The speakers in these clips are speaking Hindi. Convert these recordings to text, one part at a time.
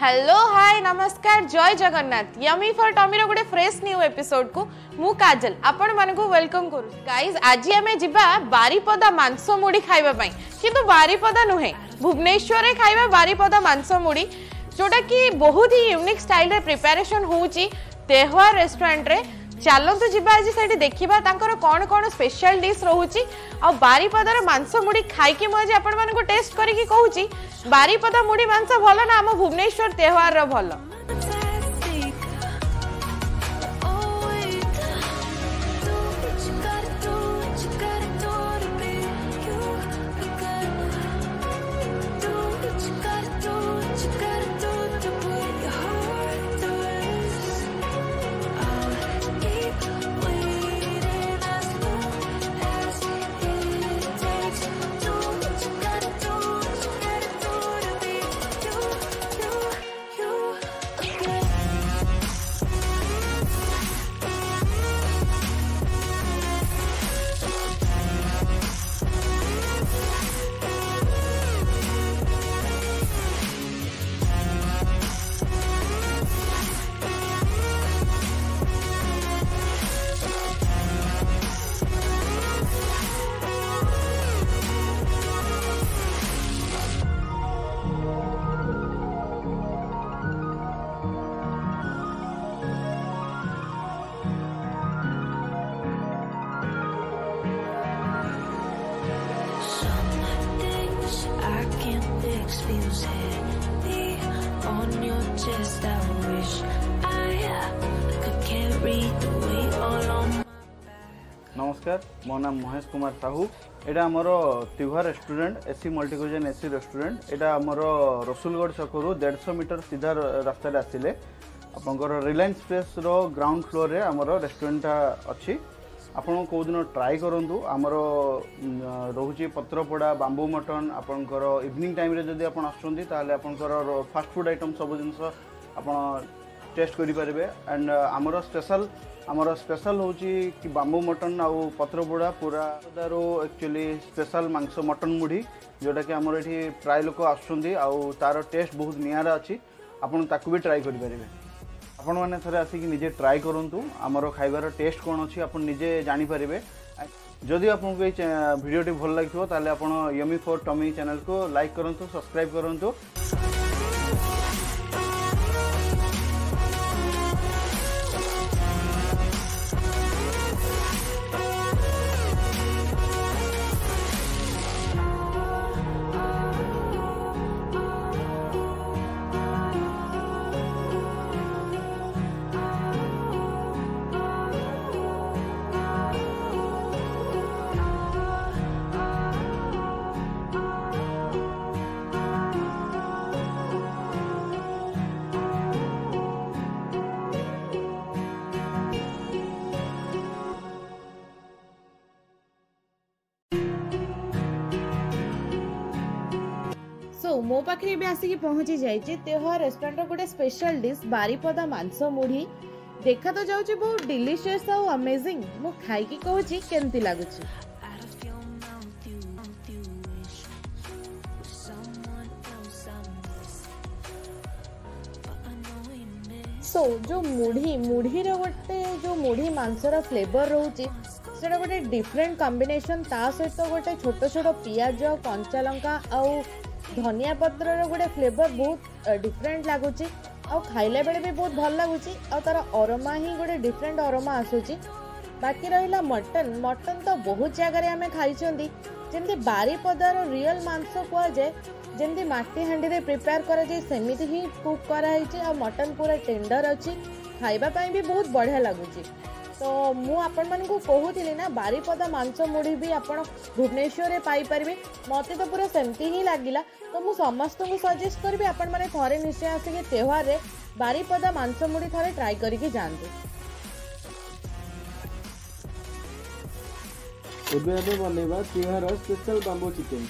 हेलो हाय नमस्कार जय जगन्नाथ यमी फॉर टॉमी रो गोटे फ्रेश न्यू एपिसोड को मु काजल आपण मानक वेलकम करू गाइस आज आमे जिबा बारीपदा मांस मुड़ी खाइबा पई किंतु बारीपदा नुहे भुवनेश्वर रे खाइबा बारीपदा मांस मुड़ी जोटा कि बहुत ही यूनिक स्टाइल रे प्रिपरेशन होउची तेहवार रेस्टोरेंट रे चलतु जी आज से देखा कौन कौन स्पेशल डिश रोचे आ बारीपदार मांस मुड़ी खाई मुझे आपण मानक टेस्ट करके कहूँ बारीपदा मुड़ी मांस भल ना आम भुवनेश्वर त्योहार भल feels heavy on your chest. I wish I could carry the weight all on my back. नमस्कार मो नाम महेश कुमार साहू एटा आमर Tyohar restaurant AC multi cuisine AC restaurant एटा आमर रसुलगढ़ छकरू 150 मीटर सीधा रास्ता आसिले आपंकर रिलायंस स्पेस रो ग्राउंड फ्लोर रे आमर रेस्टोरेंट अच्छी आपण को दिन ट्राई करंतु आमर रोचे पत्रपोड़ा बांबू मटन आपणकर इवनिंग टाइम रे जदि आपण आछंती ताले आपणकर फास्ट फूड आइटम सब जिनस आपण टेस्ट करि परिबे एंड आमर स्पेशल होची कि बांबू मटन आउ पत्रपोड़ा पूरा दारो एक्चुअली स्पेशल मांस मटन मुढ़ी जोटा कि आमर एठी प्राय लोक आछंती आउ तार टेस्ट बहुत नियारा अछि आपण ताकू भी ट्राई करि परिबे आपण माने थरे आसिक निजे ट्राई करंतु आमर खाइबार टेस्ट कोन अछि आपण निजे जानि परिबे जदि आपको ये वीडियोटी भल लगिथो ताले आपण यमी फॉर टॉमी चैनल को लाइक करंतु सब्सक्राइब करंतु। मो पाखे भी आसिक पहुंची जाइए त्योहार रेस्टोरेंट गोटे स्पेशल डिश बारीपदा मांस मुढ़ी देखा तो जाऊँ बहुत डिलीशियस और अमेजिंग मु खाई कहूँ केमती लगुच सो जो मुढ़ी गोटे जो मुढ़ी मांसर फ्लेवर रोचे से गोटे डिफरेंट कॉम्बिनेशन ता सहित गोटे छोट छोट पियाज कंचा लंका आउ धनिया पत्र गोटे फ्लेवर बहुत डिफरेंट लगुच खाइला बेले भी बहुत भल लगुच तार अरोमा ही गोटे डिफरेंट अरोमा आसूची बाकी रहा मटन तो बहुत जगह आम खाई जमी बारीपदार रियल मांस कहुए जमी माटी हांडी रे प्रिपेयर कराई सेमिति ही कुक कराई मटन पूरा टेंडर अच्छी खाइबापी भी बहुत बढ़िया लगुच तो मु आपण मन को कहूली ना बारीपदा मांस मुढ़ी भी आपण भुवनेश्वर रे पाई परिबे मते तो पूरा सेमती ही लागिला तो मु समस्त को सजेस्ट करबी आपण माने थरे निश्चय आसे के त्योहार रे बारीपदा मांस मुढ़ी थरे ट्राई करके जानते। एबे बनेबा Tyohar special bamboo chicken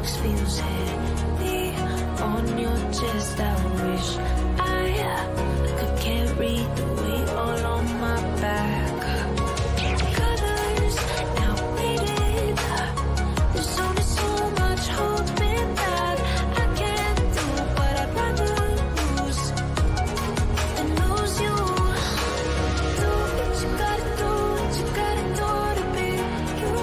fix feels heavy on your chest. I wish I could carry the weight all on my back. Colors now faded. There's only so much hope in that. I can't do what I'd rather lose than lose you. Do what you gotta do, what you gotta do to be you.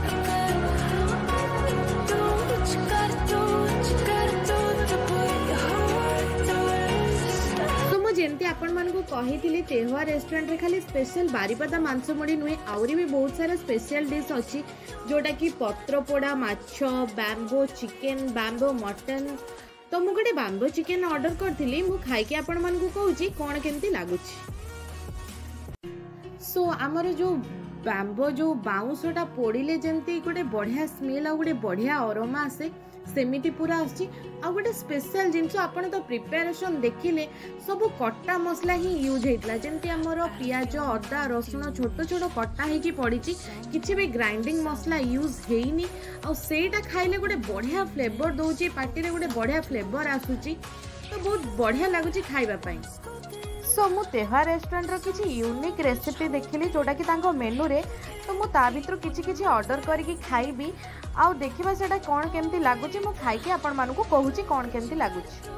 Do what you gotta do, what you gotta do to put your heart to rest. तो मुझे जेमती आपण मानकु कहिथिली तेहवा रेस्टोरेंट रे खाली स्पेशल बारीपदा मांस मुड़ी नुहे आउरी भी बहुत सारा स्पेशल डिश अच्छी जोटा कि पत्र पोड़ा माछ बैम्बो चिकेन बैम्बो मटन तो मु गोटे बैम्बो चिकेन ऑर्डर करथिली मु खाई के आपण मानकु कहूची कोन केमती लागुची। सो आमर जो बैम्बो जो बाउंसटा पोड़िले जेमती गोटे बढ़िया स्मेल आ गोटे बढ़िया अरोमा आसे सेमिति पूरा आछि आ गोटे स्पेशल जिंस आपण तो प्रिपरेशन देखिले सब कट्टा मसला ही यूज हेतला जेमती हमर पियाज अदा रसुण छोट छोट कट्टा हेकी पड़िछि किछि भी ग्राइंडिंग मसला यूज हेइनी आ सेटा खाइले गोटे बढ़िया फ्लेवर दोछि पार्टी रे गोटे बढ़िया फ्लेवर आसुछि तो बहुत बढ़िया लागुछि खाइबा पई। सो मु तेहा रेस्टोरेंट रो किछि यूनिक रेसिपी देखिली जोटा कि तांको मेनू रे तो मु ता भितर किछि किछि ऑर्डर करिकि खाइबी आउ देखिबा सेटा कोन केमती लागुछि मु खाइ के आपण मानकु कहूछि कोन केमती लागुछि।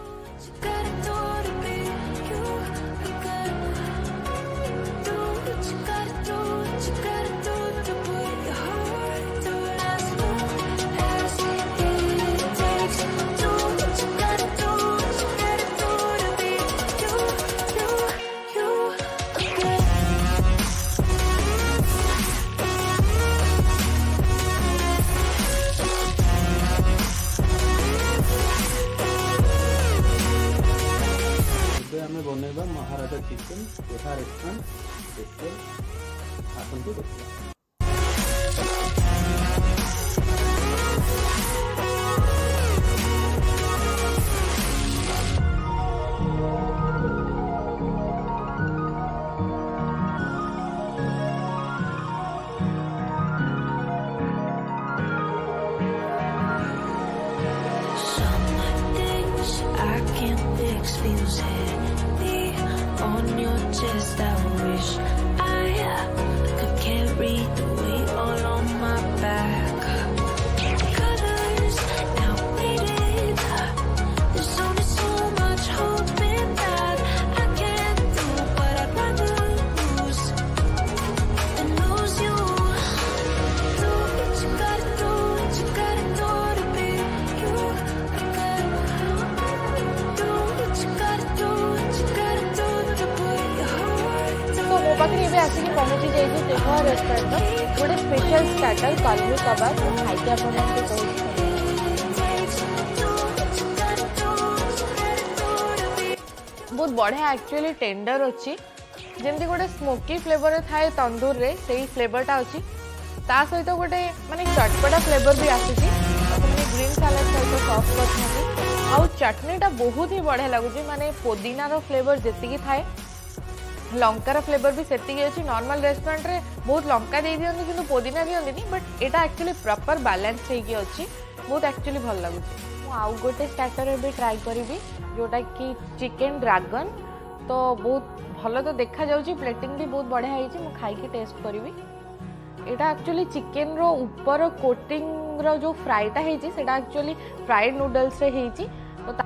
आमे बनेबा महाराजा चिकेन तेहा रेस्टोरेंट स्पेशल आपन को देखिए। Feels heavy on your chest. I wish I could carry the weight all on my back. Colors now faded. There's only so much hope in that. I can't do what I'd rather lose than lose you. Do what you gotta do, what you gotta do to be you. तो मो पाखे एबे आसिक पहुंची जाइए तेहा रेस्टोरेंट गोटे स्पेशल स्टार्टर कालू कबाब खाई के आपण मानके कहूछि बहुत बढ़िया एक्चुअली टेंडर अच्छी जेमती गोटे स्मोकी फ्लेवर थाए तंदूर रे सेही फ्लेवरटा अच्छी ता सहित गोटे माने चटपटा फ्लेवर भी आସୁଛି ग्रीन सलाद सहित सॉस करछथि आउ चटनीटा बहुत ही बढ़िया लगुच माने पुदीनार फ्लेवर जेतिकी थाए लंकार फ्लेवर भी सेतिकी अछि। नॉर्मल रेस्टोरेंट रे बहुत लंका दे दियंती किंतु पुदीना दियंती बट एटा एक्चुअली प्रॉपर बैलेंस हेकी अछि बहुत एक्चुअली भल लगुच। मु आउ गोटे स्टार्टर भी ट्राई करिवि जोटा कि चिकेन ड्रैगन तो बहुत भल तो देखा जाउची प्लेटिंग भी बहुत बढ़िया हेछि मु खाई के टेस्ट करिवि। एटा एक्चुअली चिकेन रो ऊपर कोटिंग रो जो फ्राईटा हेछि सेटा एक्चुअली फ्राइड नूडल्स रे हेछि तो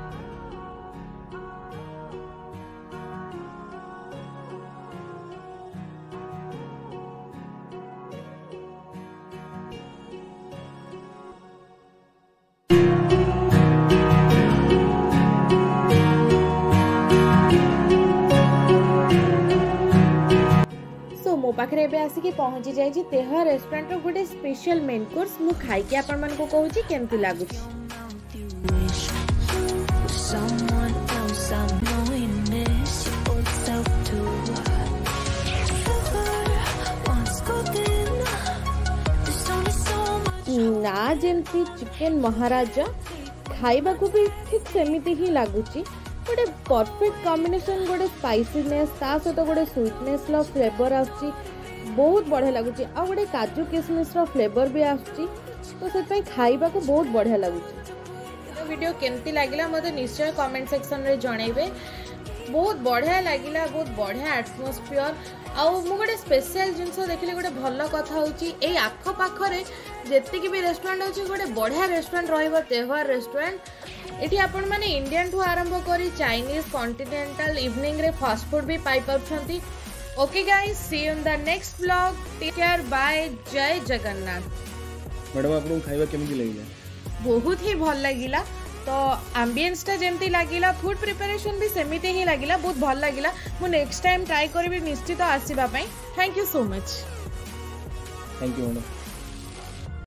मो पाखे एबे आसिकी पहुंची जाइछि तेहा रेस्टोरेंट रो गोटे स्पेशल मेन कोर्स मु खाई के आपण मन को कहूछि केमती लागुछि। ना जेमती चिकेन महाराजा खाइबा को भी ठीक सेमिति ही लागुछि गोटे परफेक्ट कॉम्बिनेशन गोटे स्पाइसीनेस ता सहित गोटे स्वीटनेस लो फ्लेवर आछि बहुत बढ़िया लगुच आ गोटे काजू किशमिश रो फ्लेवर भी आछि तो से खाइबा को बहुत बढ़िया लगुच। वीडियो केमती लगिला मते निश्चय कमेंट सेक्शन रे जणैबे। बहुत बढ़िया लगिला, बहुत बढ़िया एटमोस्फियर। आउ मु गोटे स्पेशल जिनस देखिले गोटे भल कथा होची एई आख पाखरे जेतिकी भी रेस्टोरेंट होची गोटे बढ़िया रेस्टोरेंट रहइबो त्योहार रेस्टोरेंट। एठी आपण माने इंडियन ठू आरंभ करी चाइनीज कॉन्टिनेंटल इवनिंग रे फास्ट फूड भी पाई पाउछंती। Okay guys, see you in the next vlog. Take care, bye, जय जगन्नाथ। मैडम आपको खाइबा केमती लागिला? बहुत ही भल लगिला। तो एम्बियंस टा जेमती लगिला, फूड प्रिपरेशन भी सेमिति ही लगिला, बहुत भल लगिला। मु नेक्स्ट टाइम ट्राई करबी निश्चित आसीबा पई। Thank you so much. Thank you madam.